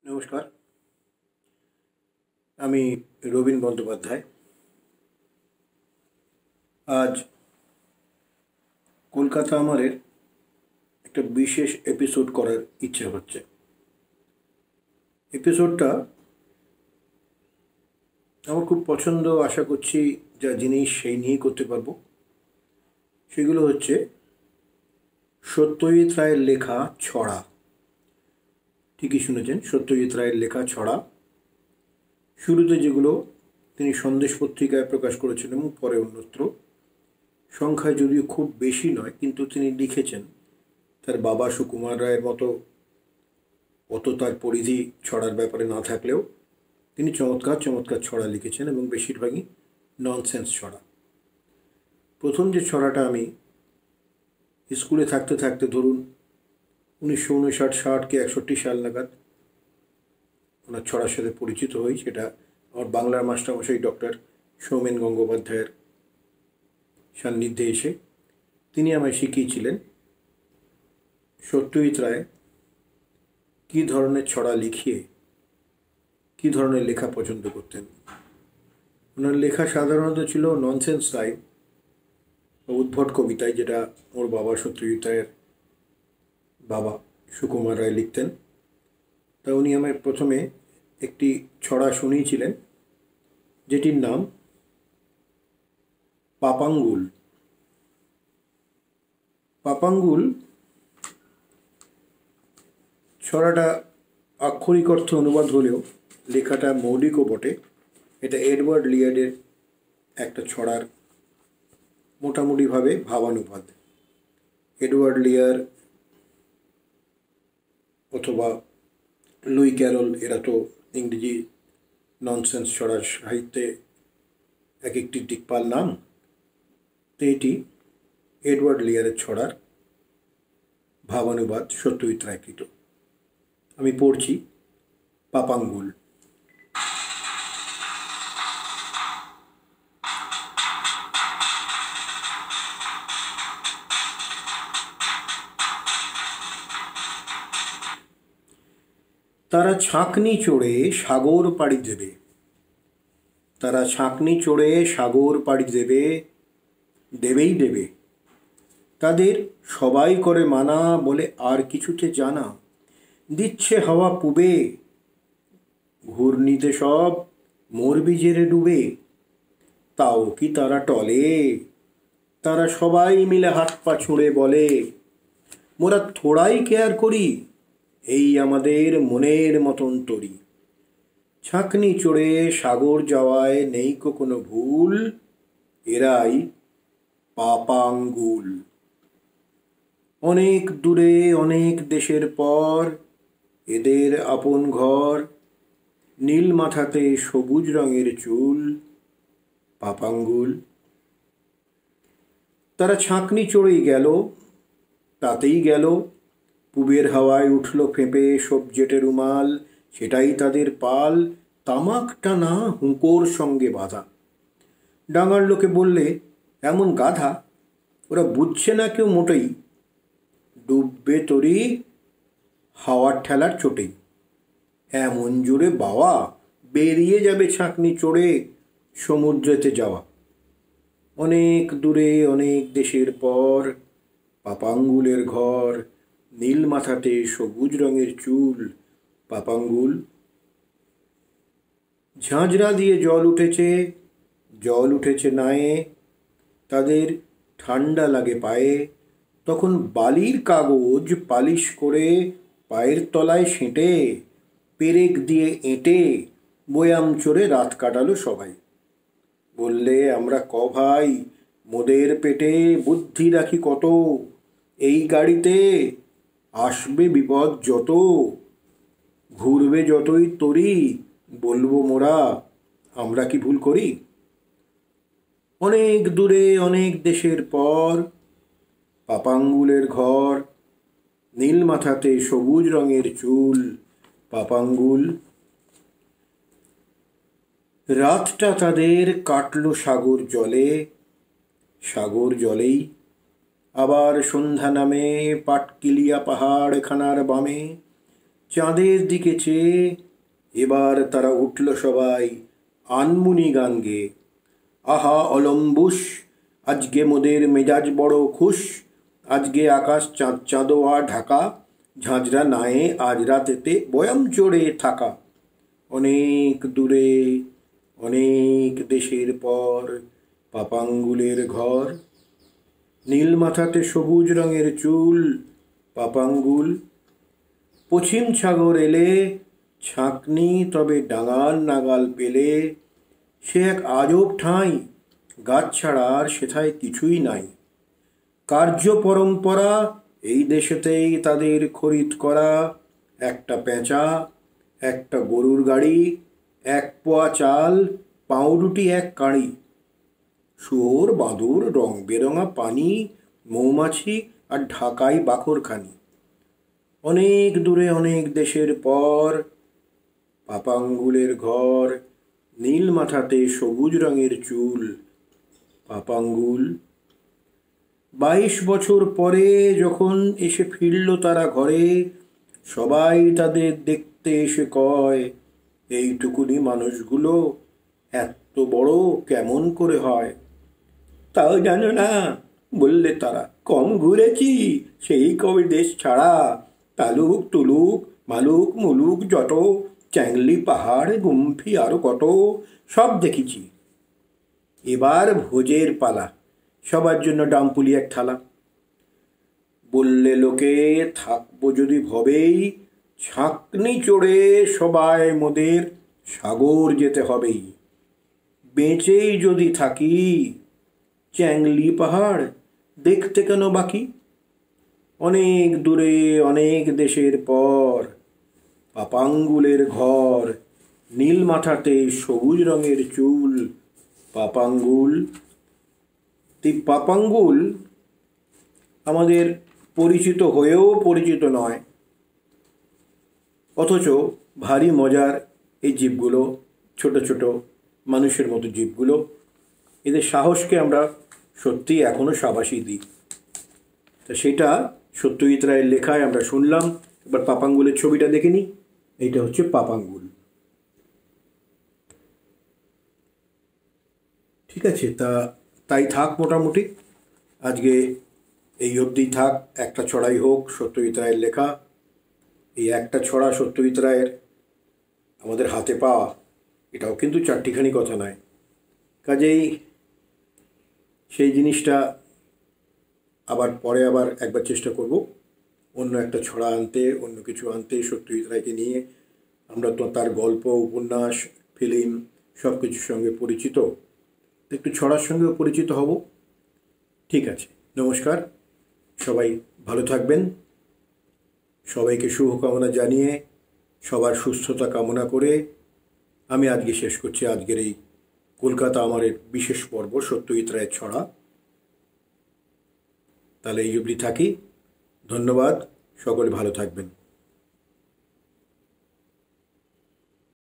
নমস্কার, আমি রবীন বন্দ্যোপাধ্যায়। আজ কলকাতা আমারের একটা বিশেষ এপিসোড করার ইচ্ছে হচ্ছে। এপিসোডটা আমার খুব পছন্দ, আশা করছি যা জিনিস সেই নিয়েই করতে পারবো। সেগুলো হচ্ছে সত্যজিৎ রায়ের লেখা ছড়া। ঠিকই শুনেছেন, সত্যজিৎ রায়ের লেখা ছড়া। শুরুতে যেগুলো তিনি সন্দেশ পত্রিকায় প্রকাশ করেছিলেন এবং পরে অন্যত্র, সংখ্যায় যদিও খুব বেশি নয়, কিন্তু তিনি লিখেছেন। তার বাবা সুকুমার রায়ের মতো অত তার পরিধি ছড়ার ব্যাপারে না থাকলেও তিনি চমৎকার চমৎকার ছড়া লিখেছেন এবং বেশিরভাগই ননসেন্স ছড়া। প্রথম যে ছড়াটা আমি স্কুলে থাকতে থাকতে, ধরুন 1959-60 কি 61 সাল নাগাদ ওনার ছড়ার সাথে পরিচিত হই, সেটা আমার বাংলার মাস্টারমশাই ডক্টর সৌমেন গঙ্গোপাধ্যায়ের সান্নিধ্যে এসে তিনি আমায় শিখিয়েছিলেন সত্যজিৎ রায় কী ধরনের ছড়া লিখিয়ে কী ধরনের লেখা পছন্দ করতেন। ওনার লেখা সাধারণত ছিল ননসেন্স রাইম বা উদ্ভট কবিতায়, যেটা ওর বাবা সত্যজিৎ রায়ের বাবা সুকুমার রায় লিখতেন। তা উনি আমায় প্রথমে একটি ছড়া শুনিয়েছিলেন, যেটির নাম পাপাঙ্গুল। পাপাঙ্গুল ছড়াটা আক্ষরিক অর্থ অনুবাদ হলেও লেখাটা মৌলিকও বটে। এটা এডওয়ার্ড লিয়ার্ডের একটা ছড়ার মোটামুটিভাবে ভাবানুবাদ। এডওয়ার্ড লিয়ার অথবা লুই ক্যারল, এরা তো ইংরেজি ননসেন্স ছড়ার সাহিত্যে এক একটি দিকপাল নাম। তো এটি এডওয়ার্ড লিয়ারের ছড়ার ভাবানুবাদ, সত্যজিৎ রায়কৃত। আমি পড়ছি পাপাঙ্গুল। তারা ছাঁকনি চড়ে সাগর পাড়ি দেবে, তারা ছাঁকনি চড়ে সাগর পাড়ি দেবে, দেবেই দেবে। তাদের সবাই করে মানা, বলে আর কিছুতে জানা। দিচ্ছে হাওয়া পুবে, ঘূর্ণিতে সব মরবি জেরে ডুবে। তাও কি তারা টলে, তারা সবাই মিলে হাত পা ছুঁড়ে বলে, মোরা থোড়াই কেয়ার করি, এই আমাদের মনের মতন তরি। ছাঁকনি চড়ে সাগর যাওয়ায় নেই কোনো ভুল, এরাই পাপাঙ্গুল। অনেক দূরে অনেক দেশের পর এদের আপন ঘর, নীল মাথাতে সবুজ রঙের চুল, পাপাঙ্গুল। তারা ছাঁকনি চড়েই গেল, তাতেই গেল। পুবের হাওয়ায় উঠল ফেঁপে সবজেটে রুমাল, সেটাই তাদের পাল, তামাক টানা হুঁকোর সঙ্গে বাঁধা। ডাঙার লোকে বললে, এমন গাধা, ওরা বুঝছে না কেউ মোটেই, ডুববে তরি হাওয়ার ঠেলার চোটেই। এমন জোরে বাওয়া, বেরিয়ে যাবে ছাঁকনি চড়ে সমুদ্রেতে যাওয়া। অনেক দূরে অনেক দেশের পর পাপাঙ্গুলের ঘর, নীল মাথাতে সবুজ রঙের চুল, পাপাঙ্গুল। ঝাঁঝরা দিয়ে জল উঠেছে, জল উঠেছে নায়ে, তাদের ঠান্ডা লাগে পায়ে। তখন বালির কাগজ পালিশ করে পায়ের তলায় সেঁটে, পেরেক দিয়ে এঁটে বয়াম চড়ে রাত কাটালো সবাই। বললে, আমরা ভাই, মোদের পেটে বুদ্ধি রাখি কত, এই গাড়িতে আসবে বিপদ যত, ঘুরবে যতই তরি, বলবো মোরা আমরা কি ভুল করি। অনেক দূরে অনেক দেশের পর পাপাঙ্গুলের ঘর, নীল মাথাতে সবুজ রঙের চুল, পাপাঙ্গুল। রাতটা তাদের কাটল সাগর জলে, সাগর জলেই। আবার সন্ধ্যা নামে পাটকিলিয়া পাহাড় খানার বামে, চাঁদের দিকে চেয়ে এবার তারা উঠল সবাই আনমুনি গান গেয়ে। আহা অলম্বুস, আজকে মোদের মেজাজ বড় খুশ, আজকে আকাশ চাঁদ চাঁদোয়া ঢাকা, ঝাঁঝরা নায়ে আজ রাতেতে বয়াম চড়ে থাকা। অনেক দূরে অনেক দেশের পর পাপাঙ্গুলের ঘর, নীল মাথাতে সবুজ রঙের চুল পাপাঙ্গুল। পশ্চিম সাগর এলে ছাঁকনি তবে ডাঙাল নাগাল পেলে, সে এক আজব ঠাঁই, গাছ ছাড়া আর সেথায় কিছুই নাই। কার্য পরম্পরা এই দেশেতেই তাদের খরিদ করা, একটা পেঁচা, একটা গরুর গাড়ি, এক পোয়া চাল, পাউরুটি এক কাঁড়ি। শুয়োর বাঁদর রং বেরঙা পানি, মৌমাছি আর ঢাকাই বাখরখানি। অনেক দূরে অনেক দেশের পর পাপাঙ্গুলের ঘর, নীল মাথাতে সবুজ রঙের চুল পাপাঙ্গুল। 22 বছর পরে যখন এসে ফিরল তারা ঘরে, সবাই তাদের দেখতে এসে কয়, এইটুকুনি মানুষগুলো এত বড় কেমন করে হয়। তাও জানো না, বললে তারা, কম ঘুরেছি সেই কবে দেশ ছাড়া। তালুক তুলুক মালুক মুলুক যত, চ্যাংলি পাহাড় গুম্ফি আরো কত, সব দেখেছি। এবার ভোজের পালা, সবার জন্য ডামপুলি এক থালা। বললে লোকে, থাকবো যদি ভবেই, ছাঁকনি চড়ে সবাই মোদের সাগর যেতে হবেই। বেঁচেই যদি থাকি, চ্যাংলি পাহাড় দেখতে কেন বাকি। অনেক দূরে অনেক দেশের পর পাপাঙ্গুলের ঘর, নীল মাথাতে সবুজ রঙের চুল পাপাঙ্গুল। পাপাঙ্গুল আমাদের পরিচিত হয়েও পরিচিত নয়, অথচ ভারী মজার এই জীবগুলো, ছোট ছোট মানুষের মতো জীবগুলো। এদের সাহসকে আমরা সত্যি এখনও সাবাসী দিই। তা সেটা সত্যজিৎ রায়ের লেখায় আমরা শুনলাম। এবার পাপাঙ্গুলের ছবিটা দেখে নিই। এইটা হচ্ছে পাপাঙ্গুল। ঠিক আছে, তাই থাক, মোটামুটি আজকে এই অবধি থাক। একটা ছড়াই হোক সত্যজিৎ রায়ের লেখা। এই একটা ছড়া সত্যজিৎ রায়ের আমাদের হাতে পাওয়া, এটাও কিন্তু চারটিখানি কথা নয়। কাজেই সেই জিনিসটা পরে আবার একবার চেষ্টা করব অন্য একটা ছড়া আনতে, অন্য কিছু আনতে। সত্যজিৎ রায়কে নিয়ে আমরা তো তার গল্প, উপন্যাস, ফিল্ম সব কিছুর সঙ্গে পরিচিত, একটু ছড়ার সঙ্গেও পরিচিত হব। ঠিক আছে, নমস্কার, সবাই ভালো থাকবেন। সবাইকে শুভকামনা জানিয়ে, সবার সুস্থতা কামনা করে আমি আজকে শেষ করছি আজকের এই কলকাতা আমার বিশেষ পর্ব সত্যজিৎ রায়ের ছড়া। তাহলে এই অবধি থাকি। ধন্যবাদ, সকলে ভালো থাকবেন।